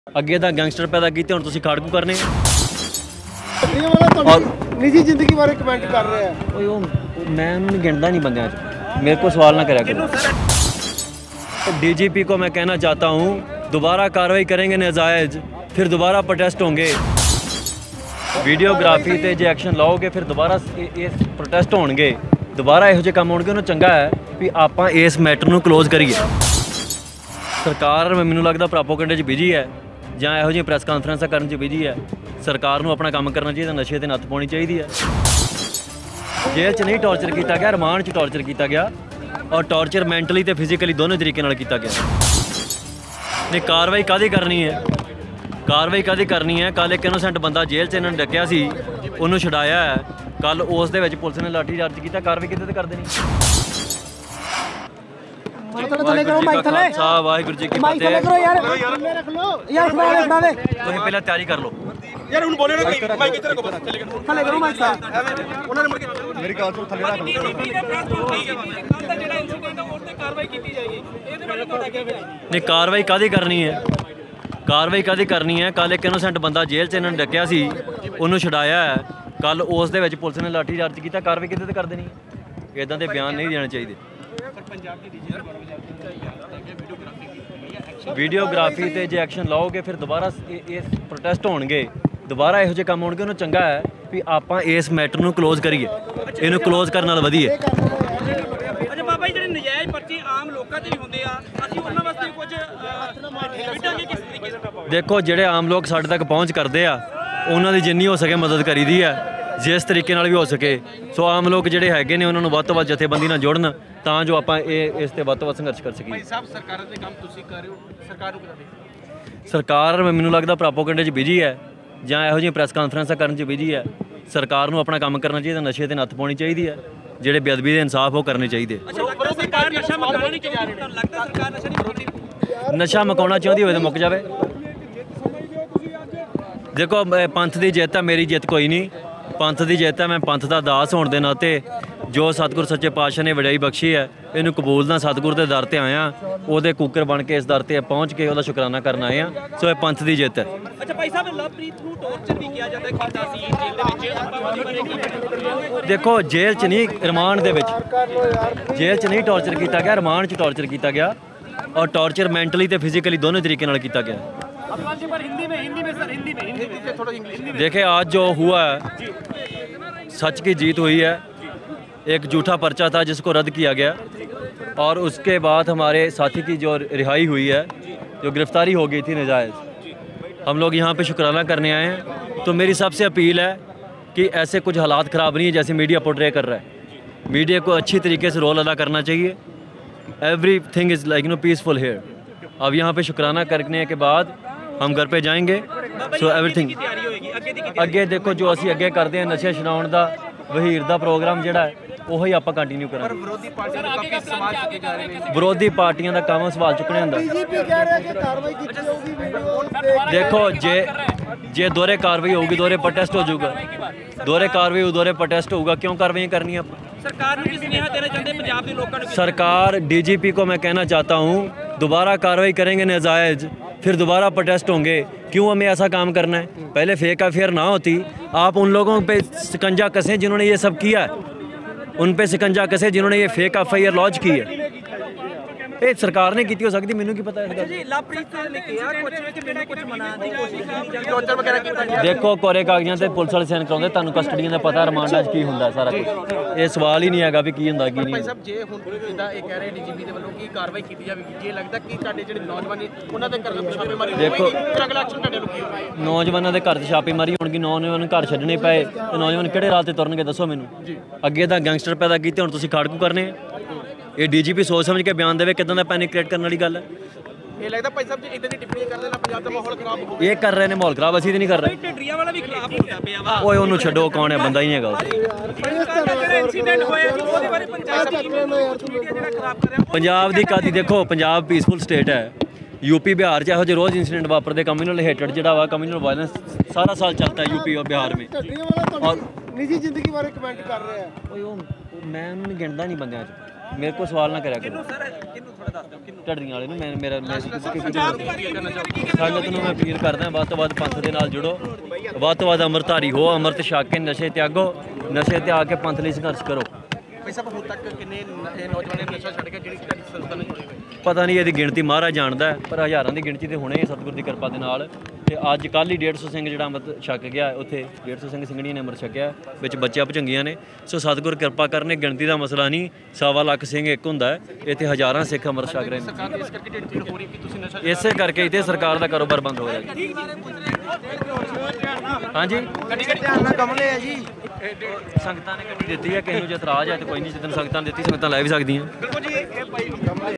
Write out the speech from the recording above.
ਅੱਗੇ ਤਾਂ ਗੈਂਗਸਟਰ ਪੈਦਾ ਕੀਤੇ ਹੁਣ ਤੁਸੀਂ ਖਾੜਕੂ ਕਰਨੇ निजी जिंदगी बारे कमेंट कर रहे हैं। मैं उन्होंने गिनता नहीं बंदे मेरे को सवाल ना करा करो। डीजीपी को मैं कहना चाहता हूँ दोबारा कार्रवाई करेंगे नाजायज़ फिर दोबारा प्रोटेस्ट होंगे। वीडियोग्राफी ते जे एक्शन लाओगे फिर दोबारा इस प्रोटेस्ट होंगे दोबारा ਇਹੋ ਜਿਹੇ ਕੰਮ ਹੋਣਗੇ। ਉਹਨੂੰ ਚੰਗਾ ਹੈ ਵੀ ਆਪਾਂ ਇਸ ਮੈਟਰ ਨੂੰ ਕਲੋਜ਼ ਕਰੀਏ। ਸਰਕਾਰ ਮੈਨੂੰ ਲੱਗਦਾ ਪ੍ਰੋਪਗੈਂਡੇ 'ਚ ਬਿਜੀ ਹੈ ਜਾਂ ਇਹੋ ਜਿਹੀ ਪ੍ਰੈਸ ਕਾਨਫਰੰਸਾਂ ਕਰਨ 'ਚ ਬਿਜੀ ਹੈ। ਸਰਕਾਰ ਨੂੰ ਆਪਣਾ ਕੰਮ ਕਰਨਾ ਚਾਹੀਦਾ, ਨਸ਼ੇ ਤੇ ਨੱਥ ਪਾਉਣੀ ਚਾਹੀਦੀ ਹੈ। ਜੇਲ੍ਹ 'ਚ ਨਹੀਂ ਟੌਰਚਰ ਕੀਤਾ ਗਿਆ, ਰਿਮਾਂਡ 'ਚ ਟੌਰਚਰ ਕੀਤਾ ਗਿਆ ਔਰ ਟੌਰਚਰ ਮੈਂਟਲੀ ਤੇ ਫਿਜ਼ੀਕਲੀ ਦੋਨੋਂ ਤਰੀਕੇ ਨਾਲ ਕੀਤਾ ਗਿਆ। ਨਹੀਂ ਕਾਰਵਾਈ ਕਾਹਦੀ ਕਰਨੀ ਹੈ, ਕਾਰਵਾਈ ਕਾਹਦੀ ਕਰਨੀ ਹੈ। ਕੱਲ੍ਹ ਇੱਕ ਇਨੋਸੈਂਟ ਬੰਦਾ ਜੇਲ੍ਹ 'ਚ ਇਹਨਾਂ ਨੇ ਡੱਕਿਆ ਸੀ, ਉਹਨੂੰ ਛੁਡਾਇਆ ਹੈ। ਕੱਲ੍ਹ ਉਸ ਦੇ ਵਿੱਚ ਪੁਲਿਸ ਨੇ ਲਾਠੀ ਚਾਰਜ ਕੀਤਾ, ਕਾਰਵਾਈ ਕਿਤੇ ਤੇ ਕਰ ਦੇਣੀ। ਵਾਹਿਗੁਰੂ ਜੀ ਕੀ ਫਤਿਹ। ਤੁਸੀਂ ਪਹਿਲਾਂ ਤਿਆਰੀ ਕਰ ਲਓ। यार उन बोले ना कि माइक इधर को बस चले गए थले करो माइक साहब ਉਹਨਾਂ ਨੇ ਮੇਰੀ ਗੱਲ ਤੋਂ ਥੱਲੇ ਰੱਖ ਲਓ। ਨਹੀਂ ਕਾਰਵਾਈ ਕਾਹਦੀ ਕਰਨੀ ਹੈ, ਕਾਰਵਾਈ ਕਾਹਦੀ ਕਰਨੀ ਹੈ। ਕੱਲ੍ਹ ਇੱਕ ਇਨੋਸੈਂਟ ਬੰਦਾ ਜੇਲ੍ਹ 'ਚ ਇਹਨਾਂ ਨੇ ਡੱਕਿਆ ਸੀ, ਉਹਨੂੰ ਛੁਡਾਇਆ ਹੈ। ਕੱਲ੍ਹ ਉਸ ਦੇ ਵਿੱਚ ਪੁਲਿਸ ਨੇ ਲਾਠੀ ਚਾਰਜ ਕੀਤਾ, ਕਾਰਵਾਈ ਕਿਤੇ ਤੇ ਕਰ ਦੇਣੀ। ਇੱਦਾਂ ਦੇ ਬਿਆਨ ਨਹੀਂ ਦੇਣੇ ਚਾਹੀਦੇ। ਵੀਡੀਓਗ੍ਰਾਫੀ ਤੇ ਜੇ ਐਕਸ਼ਨ ਲਾਓਗੇ ਫਿਰ ਦੁਬਾਰਾ ਇਸ ਪ੍ਰੋਟੈਸਟ ਹੋਣਗੇ, ਦੁਬਾਰਾ ਇਹੋ ਜਿਹੇ ਕੰਮ ਹੋਣਗੇ। ਉਹਨੂੰ ਚੰਗਾ ਹੈ ਵੀ ਆਪਾਂ ਇਸ ਮੈਟਰ ਨੂੰ ਕਲੋਜ਼ ਕਰੀਏ। ਇਹਨੂੰ ਕਲੋਜ਼ ਕਰਨ ਨਾਲ ਵਧੀਆ। ਅੱਛਾ ਬਾਬਾ ਜੀ ਜਿਹੜੇ ਨਜਾਇਜ਼ ਪਰਚੇ ਆਮ ਲੋਕਾਂ ਤੇ ਵੀ ਹੁੰਦੇ ਆ, ਅਸੀਂ ਉਹਨਾਂ ਵਾਸਤੇ ਕੁਝ ਵਿਟਾਂਗੇ ਕਿਸ ਤਰੀਕੇ ਨਾਲ? ਦੇਖੋ ਜਿਹੜੇ ਆਮ ਲੋਕ ਸਾਡੇ ਤੱਕ ਪਹੁੰਚ ਕਰਦੇ ਆ ਉਹਨਾਂ ਦੀ ਜਿੰਨੀ ਹੋ ਸਕੇ ਮਦਦ ਕਰੀਦੀ ਹੈ, ਜਿਸ ਤਰੀਕੇ ਨਾਲ ਵੀ ਹੋ ਸਕੇ। ਸੋ ਆਮ ਲੋਕ ਜਿਹੜੇ ਹੈਗੇ ਨੇ ਉਹਨਾਂ ਨੂੰ ਵੱਧ ਤੋਂ ਵੱਧ ਜਥੇਬੰਦੀ ਨਾਲ ਜੁੜਨ ਤਾਂ ਜੋ ਆਪਾਂ ਇਸ ਤੇ ਵੱਧ ਤੋਂ ਵੱਧ ਸੰਘਰਸ਼ ਕਰ ਸਕੀਏ। ਭਾਈ ਸਾਹਿਬ ਸਰਕਾਰਾਂ ਦੇ ਕੰਮ ਤੁਸੀਂ ਕਰ ਰਹੇ ਹੋ, ਸਰਕਾਰ ਨੂੰ ਬਤਾ ਸਰਕਾਰ ਮੈਨੂੰ ਲੱਗਦਾ ਪ੍ਰੋਪਗੈਂਡੇ 'ਚ ਬਿਜੀ ਹੈ ਜਾਂ ਇਹੋ ਜਿਹੀਆਂ ਪ੍ਰੈਸ ਕਾਨਫਰੰਸਾਂ ਕਰਨ 'ਚ ਬਿਜੀ ਹੈ। ਸਰਕਾਰ ਨੂੰ ਆਪਣਾ ਕੰਮ ਕਰਨਾ ਚਾਹੀਦਾ, ਨਸ਼ੇ ਤੇ ਨੱਥ ਪਾਉਣੀ ਚਾਹੀਦੀ ਹੈ। ਜਿਹੜੇ ਬੇਅਦਬੀ ਦੇ ਇਨਸਾਫ ਉਹ ਕਰਨੇ ਚਾਹੀਦੇ। ਸਰਕਾਰ ਨਸ਼ਾ ਮੁਕਾਉਣਾ ਨਹੀਂ ਚਾਹੁੰਦੀ, ਤੁਹਾਨੂੰ ਲੱਗਦਾ ਸਰਕਾਰ ਨਸ਼ਾ ਨਹੀਂ ਮੁਕਾਉਂਦੀ? ਨਸ਼ਾ ਮੁਕਾਉਣਾ ਚਾਹੁੰਦੀ ਹੋਵੇ ਤਾਂ ਮੁੱਕ ਜਾਵੇ। ਦੇਖੋ ਪੰਥ ਦੀ ਜਿੱਤ ਹੈ, ਮੇਰੀ ਜਿੱਤ ਕੋਈ ਨਹੀਂ। ਪੰਥ ਦੀ ਜਿੱਤ ਹੈ। ਮੈਂ ਪੰਥ ਦਾ ਦਾਸ ਹੋਣ ਦੇ ਨਾਤੇ ਜੋ ਸਤਿਗੁਰ ਸੱਚੇ ਪਾਤਸ਼ਾਹ ਨੇ ਵਡਿਆਈ ਬਖਸ਼ੀ ਹੈ ਇਹਨੂੰ ਕਬੂਲਦਾ। ਸਤਿਗੁਰ ਦੇ ਦਰ ਤੇ ਆਇਆ, ਉਹਦੇ ਕੂਕਰ ਬਣ ਕੇ ਇਸ ਦਰ ਤੇ ਪਹੁੰਚ ਕੇ ਉਹਦਾ ਸ਼ੁਕਰਾਨਾ ਕਰਨ ਆਏ ਆ। ਸੋ ਇਹ ਪੰਥ ਦੀ ਜਿੱਤ ਹੈ। ਅੱਛਾ ਭਾਈ ਸਾਹਿਬ ਲਵਪ੍ਰੀਤ ਨੂੰ ਟੌਰਚਰ ਵੀ ਕਿਹਾ ਜਾਂਦਾ ਕੀਤਾ ਸੀ ਜੇਲ੍ਹ ਦੇ ਵਿੱਚ, ਦੇਖੋ ਜੇਲ੍ਹ 'ਚ ਨਹੀਂ ਰਿਮਾਂਡ ਦੇ ਵਿੱਚ, ਜੇਲ੍ਹ 'ਚ ਨਹੀਂ ਟੌਰਚਰ ਕੀਤਾ ਗਿਆ, ਰਿਮਾਂਡ 'ਚ ਟੌਰਚਰ ਕੀਤਾ ਗਿਆ ਔਰ ਟੌਰਚਰ ਮੈਂਟਲੀ ਤੇ ਫਿਜ਼ੀਕਲੀ ਦੋਨੋਂ तरीके ਨਾਲ ਕੀਤਾ गया। देखिए आज जो हुआ है सच की जीत हुई है। एक झूठा पर्चा था जिसको रद्द किया गया और उसके बाद हमारे साथी की जो रिहाई हुई है, जो गिरफ्तारी हो गई थी नाजायज़, हम लोग यहाँ पे शुक्राना करने आए हैं। तो मेरी सबसे अपील है कि ऐसे कुछ हालात ख़राब नहीं है जैसे मीडिया पोर्ट्रे कर रहा है। मीडिया को अच्छी तरीके से रोल अदा करना चाहिए। Everything is like peaceful here. अब यहाँ पे शुक्राना करने के बाद हम घर पे जाएंगे। सो एवरीथिंग ਅੱਗੇ ਦੇਖੋ ਜੋ ਅਸੀਂ ਅੱਗੇ ਕਰਦੇ ਹਾਂ ਨਸ਼ੇ ਛਡਾਉਣ ਦਾ ਵਹੀਰ ਦਾ ਪ੍ਰੋਗਰਾਮ ਜਿਹੜਾ ਹੈ ਉਹੀ ਆਪਾਂ ਕੰਟੀਨਿਊ ਕਰਾਂਗੇ। ਵਿਰੋਧੀ ਪਾਰਟੀਆਂ ਦੇ ਕਾਫੀ ਸਵਾਲ ਚੁੱਕੇ ਜਾ ਰਹੇ ਨੇ। ਵਿਰੋਧੀ ਪਾਰਟੀਆਂ ਦਾ ਕੰਮ ਸਵਾਲ ਚੁੱਕਣੇ ਹੁੰਦਾ। बीजेपी कह रहा है कि कार्रवाई की जाएगी वीडियो देखो जे दोहरे कार्रवाई होगी दोहरे प्रोटेस्ट हो जाऊगा, दोहरे कार्रवाई हो दोहरे प्रोटेस्ट होगा। क्यों कार्रवाई करनी है? ਸਰਕਾਰ ਨੂੰ ਕੀ ਸੁਨੇਹਾ ਦੇਣਾ ਚਾਹੁੰਦੇ ਪੰਜਾਬ ਦੇ ਲੋਕਾਂ ਨੂੰ? सरकार डीजीपी को मैं कहना चाहता हूँ दोबारा कार्रवाई करेंगे नाजायज़ फिर दोबारा प्रोटेस्ट होंगे। क्यों हमें ऐसा काम करना है? पहले फेक अफेयर ना होती, आप उन लोगों पे शिकंजा कसें जिन्होंने ये सब किया है, उन पे शिकंजा कसें जिन्होंने ये फेक अफेयर लॉन्च की है। ਇਹ ਸਰਕਾਰ ਨੇ ਕੀਤੀ ਹੋ ਸਕਦੀ, ਮੈਨੂੰ ਕੀ ਪਤਾ ਇਸ ਗੱਲ। ਜੀ ਲਵਪ੍ਰੀਤ ਨੇ ਕਿਹਾ ਕੁਝ ਕਿ ਮੈਨੂੰ ਕੁਝ ਮਨਾਉਣ ਦੀ ਕੋਸ਼ਿਸ਼ ਕੀਤੀ ਜਾਂਦੀ, ਟੌਰਚਰ ਵਗੈਰਾ ਕੀਤਾ ਗਿਆ। ਦੇਖੋ ਕੋਰੇ ਕਾਗਜ਼ਾਂ ਤੇ ਪੁਲਿਸ ਵਾਲੇ ਸਾਈਨ ਕਰਾਉਂਦੇ, ਤੁਹਾਨੂੰ ਕਸਟਡੀਆਂ ਦਾ ਪਤਾ ਰਿਮਾਂਡਾਂ 'ਚ ਕੀ ਹੁੰਦਾ ਸਾਰਾ ਕੁਝ। ਇਹ ਸਵਾਲ ਹੀ ਨਹੀਂ ਹੈਗਾ ਵੀ ਕੀ ਹੁੰਦਾ ਕੀ ਨਹੀਂ। ਭਾਈ ਸਾਹਿਬ ਜੇ ਹੁਣ ਜਿੱਦਾਂ ਇਹ ਕਹਿ ਰਹੇ ਡੀਜੀਪੀ ਦੇ ਵੱਲੋਂ ਕੀ ਕਾਰਵਾਈ ਕੀਤੀ ਜਾਵੇਗੀ, ਜੇ ਲੱਗਦਾ ਕਿ ਤੁਹਾਡੇ ਜਿਹੜੇ ਨੌਜਵਾਨ ਨੇ ਉਹਨਾਂ ਦੇ ਘਰ ਛਾਪੇਮਾਰੀ ਦੇਖੋ ਅਗਲਾ ਐਕਸ਼ਨ ਤੁਹਾਡੇ ਨੂੰ ਕੀ ਹੋਵੇਗਾ? ਨੌਜਵਾਨਾਂ ਦੇ ਘਰ 'ਚ ਛਾਪੇਮਾਰੀ ਹੋਣਗੀ, ਨੌਜਵਾਨ ਘਰ ਛੱਡਣੇ ਪਏ ਤੇ ਨੌਜਵਾਨ ਕਿਹੜੇ ਰਾਹ ਤੇ ਤੁਰਨਗੇ ਦੱਸੋ ਮੈਨੂੰ। ਅੱਗੇ ਤਾਂ ਗੈਂਗਸਟਰ ਪੈਦਾ ਕੀਤੇ ਹੁਣ ਤੁਸੀਂ ਖਾੜਕੂ ਕਰਨੇ ਆ। ਇਹ ਡੀਜੀਪੀ ਸੋਚ ਸਮਝ ਕੇ ਬਿਆਨ ਦੇਵੇ, ਕਿਦਾਂ ਦਾ ਪੈਨਿਕ ਕ੍ਰੀਏਟ ਕਰਨ ਵਾਲੀ ਗੱਲ ਹੈ। ਇਹ ਲੱਗਦਾ ਭਾਈ ਸਾਹਿਬ ਜੀ ਇਦਾਂ ਦੀ ਟਿੱਪਣੀ ਕਰਨ ਨਾਲ ਪੰਜਾਬ ਦਾ ਮਾਹੌਲ ਖਰਾਬ ਹੋ ਇਹ ਕਰ ਰਹੇ ਨੇ ਮਾਹੌਲ ਖਰਾਬ, ਅਸੀਂ ਤੇ ਨਹੀਂ ਕਰ ਰਹੇ। ਢਿੰਡਰੀਆਂ ਵਾਲਾ ਵੀ ਖਿਲਾਫ ਹੁੰਦਾ ਪਿਆ ਵਾ। ਓਏ ਉਹਨੂੰ ਛੱਡੋ, ਕੌਣ ਹੈ, ਬੰਦਾ ਹੀ ਨਹੀਂ ਹੈਗਾ। ਜਿਹੜੇ ਇਨਸੀਡੈਂਟ ਹੋਇਆ ਜੀ ਉਹਦੇ ਬਾਰੇ ਪੰਜਾਬ ਦੀ ਮੀਡੀਆ ਜਿਹੜਾ ਖਰਾਬ ਕਰ ਰਿਹਾ ਪੰਜਾਬ ਦੀ ਕਾਦੀ ਦੇਖੋ, ਪੰਜਾਬ ਪੀਸਫੁਲ ਸਟੇਟ ਹੈ। यूपी बिहार च जो रोज़ इंसीडेंट वापरते कम्यूनल हेटेड जो कम्यूनल वायलेंस सारा साल चलता है यूपी और बिहार में। और निजी जिंदगी बारे कमेंट कर रहे हैं। मैं उन्होंने गिनता नहीं बंद ਮੇਰੇ ਕੋਲ ਸਵਾਲ ਨਾ ਕਰਿਆ ਕਰੋ ਸਰ ਕਿਹਨੂੰ ਥੋੜਾ ਦੱਸ ਦਿਓ ਕਿਹਨੂੰ ਢੱਡਰੀਆਂ ਵਾਲੇ ਨੂੰ ਮੈਂ ਸੰਗਤ ਨੂੰ ਮੈਂ ਅਪੀਲ ਕਰਦਾ ਵੱਧ ਤੋਂ ਵੱਧ ਪੰਥ ਦੇ ਨਾਲ ਜੁੜੋ, ਵੱਧ ਤੋਂ ਵੱਧ ਅੰਮ੍ਰਿਤਧਾਰੀ ਹੋ, ਅੰਮ੍ਰਿਤ ਛਕ ਕੇ ਨਸ਼ੇ ਤਿਆਗੋ, ਨਸ਼ੇ ਤਿਆਗ ਕੇ ਪੰਥ ਲਈ ਸੰਘਰਸ਼ ਕਰੋ। ਭਾਈ ਸਾਹਿਬ ਹੁਣ ਤੱਕ ਕਿੰਨੇ ਨੌਜਵਾਨਾਂ ਨੇ ਨਸ਼ਾ ਛੱਡ ਕੇ ਜਿਹੜੀ ਸੰਸਥਾ ਨਾਲ ਜੁੜੇ ਹੋਏ? ਪਤਾ ਨਹੀਂ ਇਹਦੀ ਗਿਣਤੀ ਮਹਾਰਾਜ ਜਾਣਦਾ ਹੈ, ਪਰ ਹਜ਼ਾਰਾਂ ਦੀ ਗਿਣਤੀ ਤੇ ਹੋਣੇ ਹੀ ਸਤਿਗੁਰ ਦੀ ਕਿਰਪਾ ਦੇ ਨਾਲ। ਤੇ ਅੱਜ ਕੱਲ੍ਹ ਹੀ 150 ਸਿੰਘ ਜਿਹੜਾ ਅੰਮ੍ਰਿਤ ਛਕ ਗਿਆ, ਉੱਥੇ 150 ਸਿੰਘ ਸਿੰਘਣੀਆਂ ਨੇ ਅੰਮ੍ਰਿਤ ਛਕਿਆ, ਵਿੱਚ ਬੱਚਿਆਂ ਭੁਜੰਗੀਆਂ ਨੇ। ਸੋ ਸਤਿਗੁਰ ਕਿਰਪਾ ਕਰਨੇ, ਗਿਣਤੀ ਦਾ ਮਸਲਾ ਨਹੀਂ, 1.25 ਲੱਖ ਸਿੰਘ ਇੱਕ ਹੁੰਦਾ ਹੈ, ਇੱਥੇ ਹਜ਼ਾਰਾਂ ਸਿੱਖ ਅੰਮ੍ਰਿਤ ਛਕ ਰਹੇ ਨੇ। ਸਰਕਾਰ ਇਸ ਕਰਕੇ ਢਿੱਡ ਪੀੜ ਹੋ ਰਹੀ ਕਿ ਤੁਸੀਂ ਨਸ਼ਾ ਇਸੇ ਕਰਕੇ ਇੱਥੇ ਸਰਕਾਰ ਦਾ ਕਾਰੋਬਾਰ ਬੰਦ ਹੋ ਗਿਆ ਜੀ। ਹਾਂਜੀ ਧਿਆਨ ਨਾਲ ਕਮਲੇ ਆ ਜੀ। ਸੰਗਤਾਂ ਨੇ ਗੱਡੀ ਦਿੱਤੀ ਹੈ, ਕਿਸੇ ਨੂੰ ਜੇ ਇਤਰਾਜ਼ ਹੈ ਤਾਂ ਕੋਈ ਨਹੀਂ, ਜਿੱਦਣ ਸੰਗਤਾਂ ਨੇ ਦਿੱਤੀ ਸੰਗਤਾਂ ਲੈ ਵੀ ਸਕਦੀਆਂ। ਬਿਲਕੁਲ ਜੀ ਇਹ ਭਾਈ